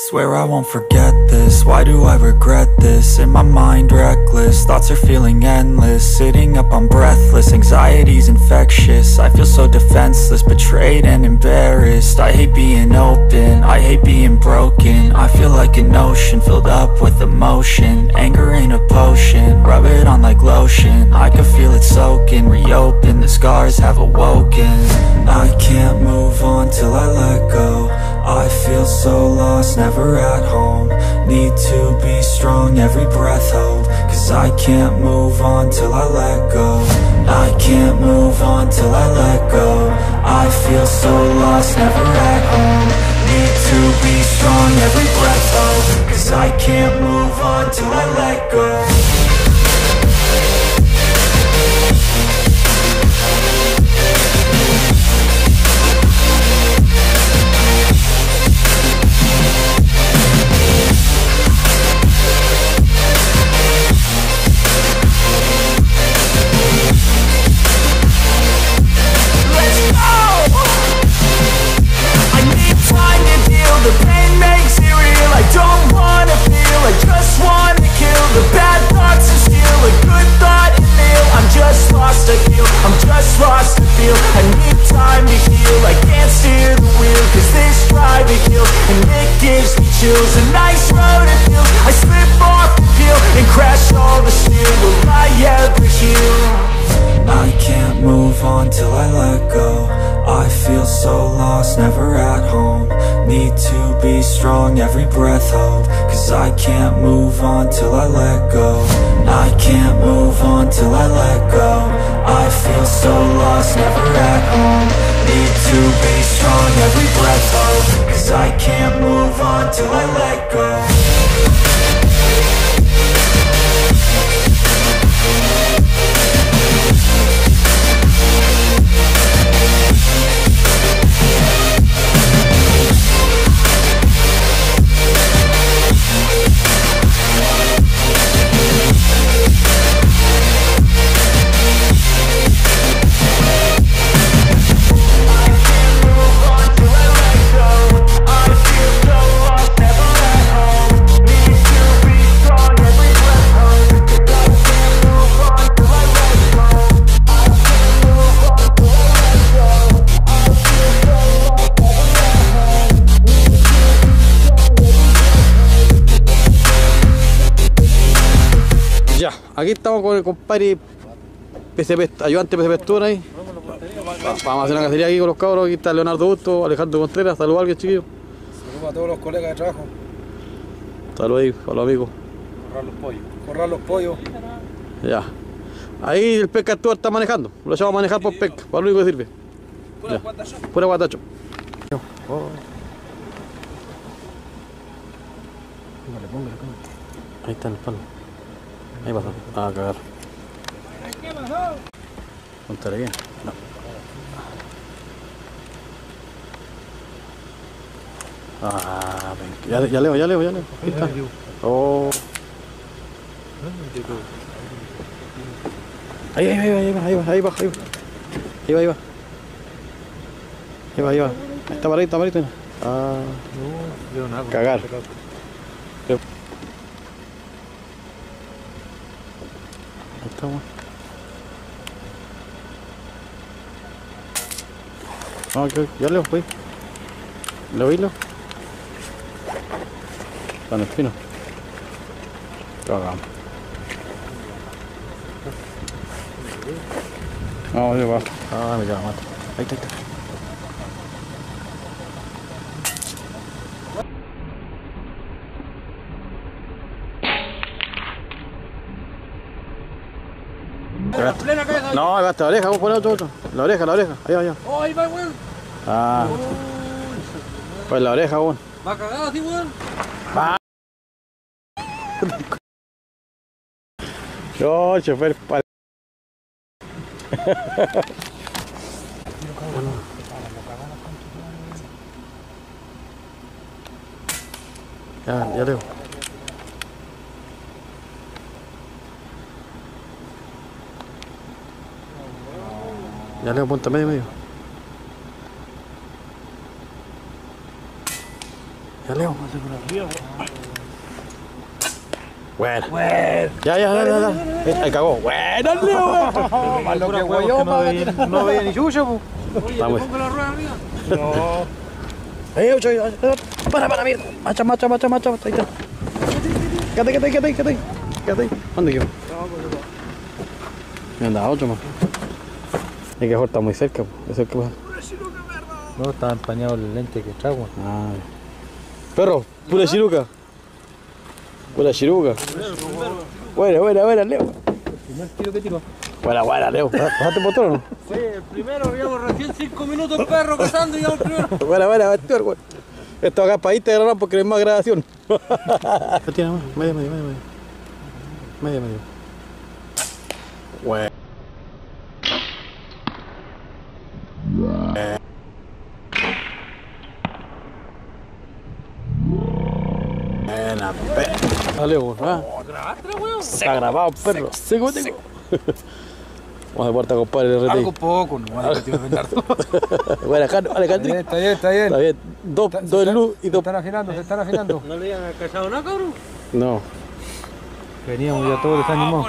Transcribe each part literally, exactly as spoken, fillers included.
Swear I won't forget this, why do I regret this? In my mind reckless, thoughts are feeling endless. Sitting up I'm breathless, anxiety's infectious. I feel so defenseless, betrayed and embarrassed. I hate being open, I hate being broken. I feel like an ocean filled up with emotion. Anger ain't a potion, rub it on like lotion. I can feel it soaking, reopen, the scars have awoken. I can't move on till I let go. I feel so lost, never at home. Need to be strong, every breath hold. Cause I can't move on till I let go. I can't move on till I let go. I feel so lost, never at home. Need to be strong, every breath hold. Cause I can't move on till I let go. The pain makes it real, I don't wanna feel, I just wanna kill the bad thoughts and steal a good thought and feel. I'm just lost to feel, I'm just lost to feel. I need time to heal, I can't steer the wheel. Cause this drive it kills, and it gives me chills. A nice road it feels, I slip off the peel and crash all the steel. Will I ever heal? I can't move on till I let go. I feel so lost, never at home. Need to be strong, every breath hold. Cause I can't move on till I let go. I can't move on till I let go. I feel so lost, never at home. Need to be strong, every breath hold. Cause I can't move on till I let go. Ya, aquí estamos con el compadre P C P, ayudante P C P Pestura ahí. Va, vamos a hacer una cacería aquí con los cabros. Aquí está Leonardo Busto, Alejandro Contreras. Saludos a alguien, chiquillo. Saludos a todos los colegas de trabajo. Saludos ahí a los amigos. Corrar los pollos. Corrar los pollos. Ya. Ahí el pesca Stuart está manejando. Lo llevamos a manejar por pesca, para lo único que sirve. Pura guatacho. Pura guatacho. Oh. Ahí está el palo. Ahí pasa. Ah, cagar. ¿Qué pasó? Contaré bien. No. Ah, ven. Ya, ya leo, ya leo, ya leo. Ahí está. Oh. Ahí, ahí, ahí, ahí va, ahí va, ahí va, ahí va. Ahí va, ahí va. Ahí va, ahí va. Ahí está paradito, paradito. Ah. No, yo nada. Cagar. Ahí está, weón. Ah, ok, ya leo, voy. ¿Lo oílo? Está en el pino. Cagamos. No, yo va. Ah, me queda mal. Ahí está, ahí está. No, ahí va hasta la oreja, vamos a poner otro, otro. La oreja, la oreja, ahí va, allá. Oh, ahí va, weón. Ah. Pues la oreja, weón. Va cagado así, weón. Va. No, chofer, pal. Ya, ya leo. Ya leo, punta medio, medio. Ya, Leo. Bueno. Ya, ya, ya, ya. Eh, ahí cagó. Bueno, Leo. Más lo que huevo, no veía, no veía ni chucha, po. Oye, Vamos. ¿te pongo la rueda, amiga? Eh, ocho, ocho, para, para, mira. Macha, macha, macha, macha. Ahí está. Quédate, quédate, quédate, quédate. Quédate. ¿Dónde quedó? Me anda otro más. Es que está muy cerca, eso es que pasa. No, estaba empañado el lente que trago. Ah. Perro, pura chiruca. Pura chiruca. Buena, buena, buena, Leo. Primer tiro que tiró. Buena, buena, Leo. ¿Bajaste por todo o no? Sí, el primero, llevamos recién cinco minutos el perro cazando y ya el primero. Buena, buena, Bastor, güey. Esto acá para Instagram porque no hay más grabación. Tiene más, medio, medio, medio, medio. Medio, medio. Güey. Buena, perro. Dale, güey. Ah. ¿Grabaste, weón? Está grabado, perro. Seco, seco. Vamos de puerta, compadre, el R T I. Algo poco, no, bueno, tío Bernardo. Buena, Jano, dale, Candri. Está bien, está bien, Está está bien. bien. Dos, dos en luz y Se dos. están afinando, se están afinando. ¿No le habían cachado nada, cabrón? No. Veníamos ya todos desanimados.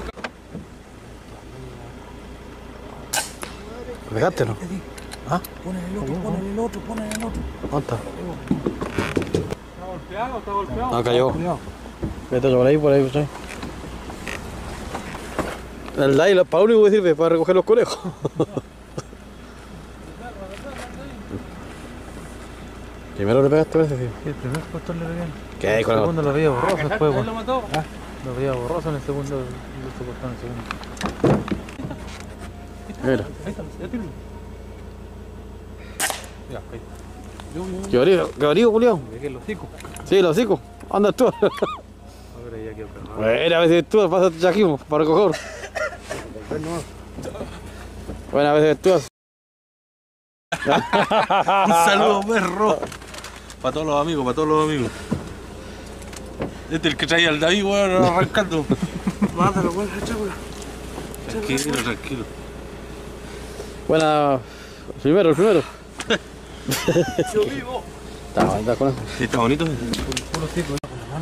¿Dejaste no? ¿Ah? Ponele el otro, ponele el otro, ponele el otro. ¿Dónde está? ¿Está golpeado? ¿Está golpeado? No, cayó. Vete por ahí, por ahí, por ahí. El D A I para lo único que sirve, para recoger los conejos. Primero le pegaste, parece, sí. Sí, el primer pastor le pegué. ¿Qué hay El con la segundo lo veía borroso después, ¿Él weón. lo mató? Ah, lo veía borroso en el segundo, y esto cortó en el segundo. Mira. Ahí está, ya tiro. Ya, ahí. ¿Qué varío, qué varío, Julián? Me pegué el hocico. Sí, los hocico. Anda tú. Ahora ya quedó calmado. Bueno, a veces tú pasas tu chaquimo para recoger. Bueno, a veces tú. Un saludo, perro. Para todos los amigos, para todos los amigos. Este es el que traía al David, weón, arrancando. Mátalo, weón, chácula. Tranquilo, tranquilo. Buena. Primero, el primero. Yo vivo. Está, está con eso. Sí, está bonito. Puro hocico.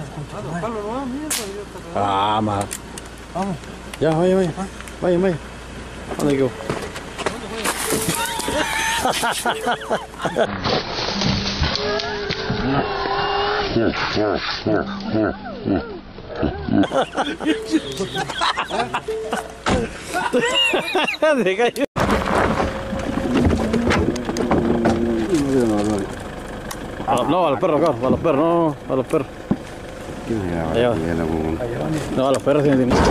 Ah, más. Vamos. Ya, vaya, vaya. Vaya, vaya. ¿Dónde quedó? Se cayó. A- No, a los perros, claro, a los perros, no, a los perros. Allá va. No, a los perros sí me tienen.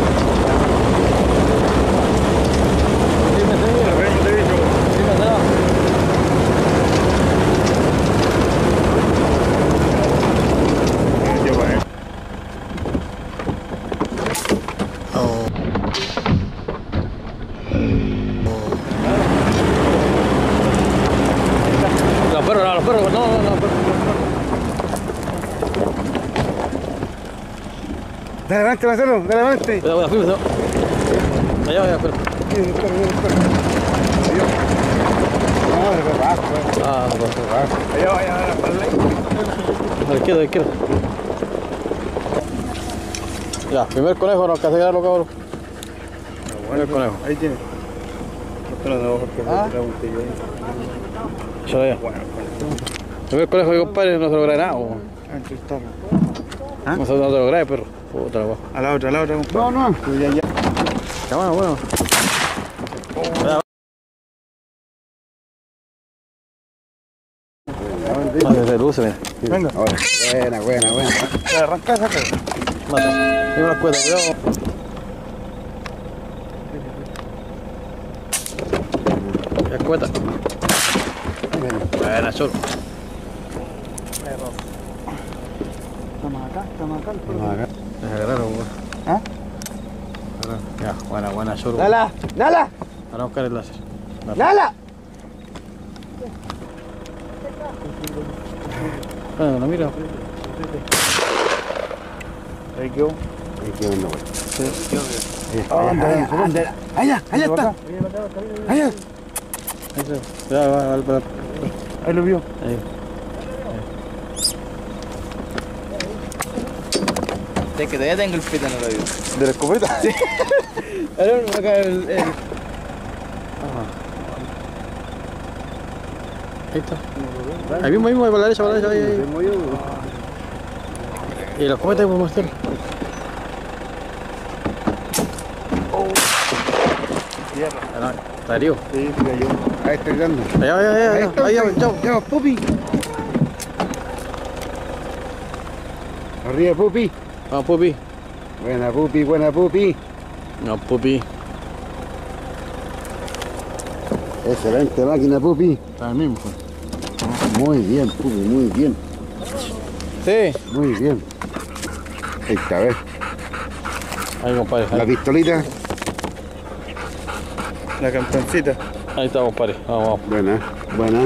Los perros, no, los perros, no, no, no, los perros. Dale adelante, Marcelo, dale adelante. Cuidado, cuidado, firme, no. Allá, allá, espera. Ah, no, no. Allá, allá, allá, A la izquierda, a la izquierda. Ya, primer conejo, no alcancé a quedarlo, cabrón. Primer conejo. ahí tiene. Ah. Échalo allá. Primer conejo, mi compadre, no se lo grabé nada, po. ¿Ah? No se, no se lo grabé, perro. Puta la guapa. A la otra, a la otra, compadre. No, no. Ya, ya. Ya, bueno, bueno. Más desde luce, mira. Venga. Buena, buena, buena. Arranca esa cosa. Mata. Dime las cuerdas, cuidado. Ya cueta. Buena, choro. Estamos acá, estamos acá. Deja agarrar, weón. ¿Ah? Ya, buena, buena, choro. ¡Nala! ¡Nala! Para buscar el láser. ¡Nala! Bueno, no mira. Ahí quedó. Ahí quedó una buena. Anda, anda, allá, allá está. Allá. Ya, va, va, va. Ahí lo vio. Ahí. Es que todavía tengo el pito en el oído. ¿De la escopeta? Sí. Ahora me va a caer el... el... Ahí está. Ahí mismo, ahí mismo, ahí para la derecha, para la derecha, ahí, ahí. Y los cometas podemos hacer. Ah, no, está herido. Sí, se cayó. Ahí está gritando. Allá, allá, allá, allá, está, ahí, ahí allá, chao. Ya, Pupi. Arriba, Pupi. Vamos, Pupi. Buena, Pupi, buena, Pupi. No, Pupi. Excelente máquina, Pupi. Está el mismo. Muy bien, Pupi, muy bien. Sí. Muy bien. Ahí está, ¿ves? Ahí, compadre. La Ahí, pistolita. La campeoncita. ahí está, compadre. Vamos, vamos. Buena, buena.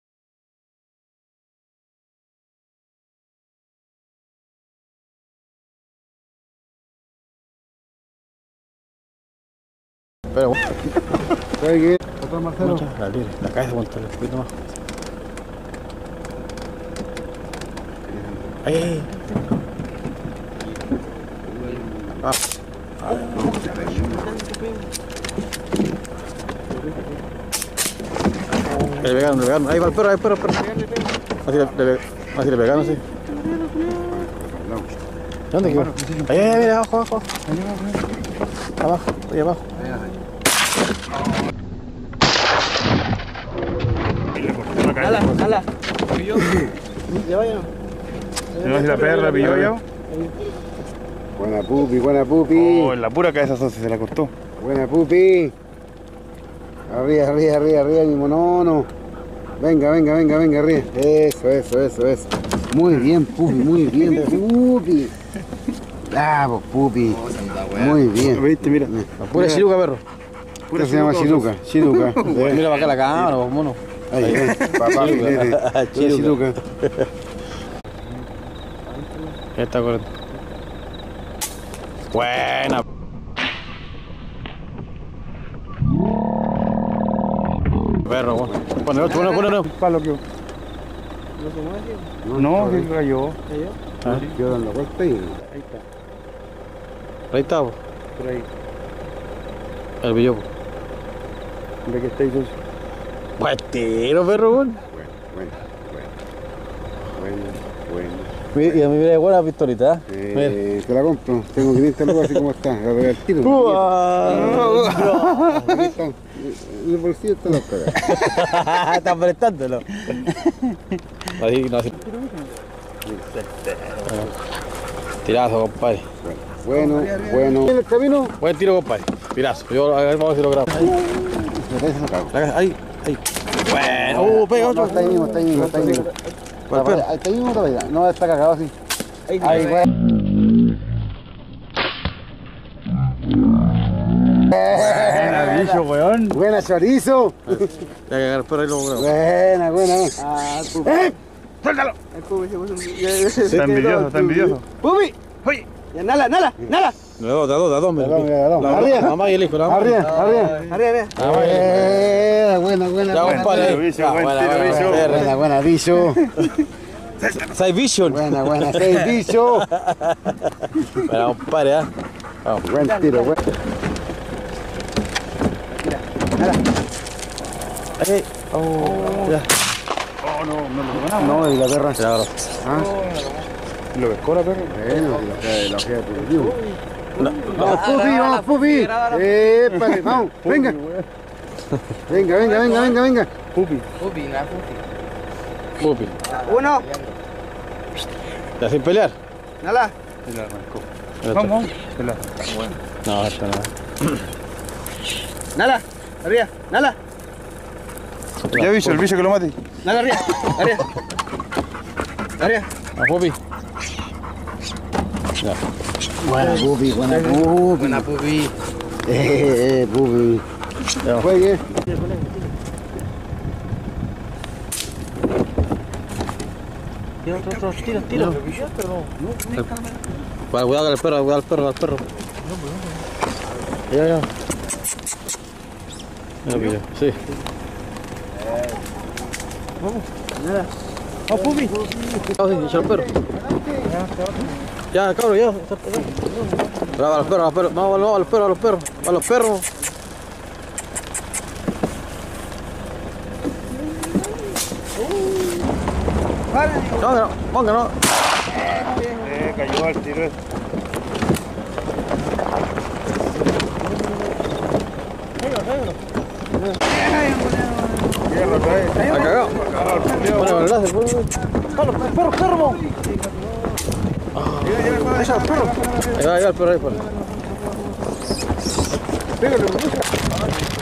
Pero, ¿Sabes qué? Otro Marcelo. mucha, la libre. La cabeza, aguántale un poquito más. Ahí, ahí, ahí. Ah. Le pegaron, le pegaron. Ahí va el perro, ahí el perro, el perro. Así le, le, así le pegaron, sí. ¿Dónde quedó? Ahí, ahí, ahí, abajo, abajo. Abajo, ahí abajo. Ala, ala. ¿Pilló? ¿Ya vaya? No sé si la perra pilló ya. Buena, Pupi, buena, Pupi. Oh, en la pura cabeza socia se la cortó. Buena, Pupi. Arriba, arriba, arriba, arriba, mi monono. Venga, venga, venga, venga, arriba. Eso, eso, eso, eso. Muy bien, Pupi, muy bien, Pupi. Bravo, Pupi. Muy bien. ¿Viste? Mira. Pura chiluca, perro. Esto se llama chiluca, chiluca. Mira para acá la cámara, vos, mono. Ahí, ahí, papá, filete. Pura chiluca. Ya está corriendo. Buena. Perro, bueno. Pone otro, pone, pone, pone. Palo que. No, que cayó. Ah, Quedó dando vuelta y... Ahí está, ahí está, po. por ahí. El billopo. Ve que está ahí socio. Buen tiro, perro, bueno. Bueno, bueno, bueno, bueno. Y a mí me da igual la pistolita, Eh, ¿eh? te la compro, tengo quinientos lucas así como está, la pegar el tiro. Mira. Aquí está, en el bolsillo está la caga. Están prestándolo. Así, no, así. Tirazo, compadre. Bueno, bueno. ¿En el camino? Buen tiro, compadre. Tirazo. Yo, a ver, vamos a ver si lo grabo. Se lo cago. La- Ahí, ahí. Bueno. Uh, pega No, otro. está ahí mismo, está ahí mismo, está ahí mismo. ¿Cuál perro? Ahí está ahí mismo todavía. No, está cagado así. Ahí, güey. Buena, bicho, weón. Buena, chorizo. Ya que agarrar el perro ahí lo grabo. Buena, buena. Ah, ¡Eh! ¡Suéltalo! el Pupi se puso... ya- Está envidioso, está envidioso. ¡Pupi! Oye, Ya, nala, nala, nala. De dos, de dos, de dos. De dos, de dos. La- Arriba. La mamá y el hijo, la mamá. Arriba, arriba. Arriba, arriba. La mamá y el hijo. Eh, buena, buena, Ya, buena. compadre. tiro, bicho, Ya, buen buena, tiro, buena, bicho. buena. Buena, buena, bicho. Side Vision. Buena, buena, seis, bicho. Bueno, compadre, ¿ah? Vamos. Buen tiro, buen. Ahí. Oh, ya. oh no, no lo ganamos. No, y la perra. Ya, ahora. Ah, ¿Lo pescó la perra? bueno, la ojea, la ojea por el vivo. No, Vamos, Pupi, vamos, Pupi. Épale, vamos, venga. Venga, venga, venga, venga, venga. Pupi. Pupi, nada, Pupi. Pupi. Uno, Ya sin pelear. nala. Se la arrancó. Ya está. Vamos, vamos. Se la bueno. No, esto no. Nala, arriba, nala. Ya bicho, el bicho que lo mate. Nala, arriba, arriba. Arriba. A Pupi. Ya. Buena, Pupi, buena, Pupi. Buena, Pupi. Eh, eh, Pupi. Ya. Juegue. Tira, otro, otro, tira, tira. Cuidado, cuidado con el perro, cuidado al perro, al perro. Ya, ya. Ya lo pilló, sí. Nala. Vamos, Pupi. Vamos, sí, echa al perro. Ya, cabrón, ya. Bravo, a los perros, a los perros. Vamos, vamos, a los perros, a los perros. A los perros. No, no, ponga, no. Eh, cayó al tiro. Ha cagado. Bueno, el láser, bueno. ¡Perro, perro, perro! ¡Echa al perro! Ahí va, ahí va el perro, ahí, perro. Pégale,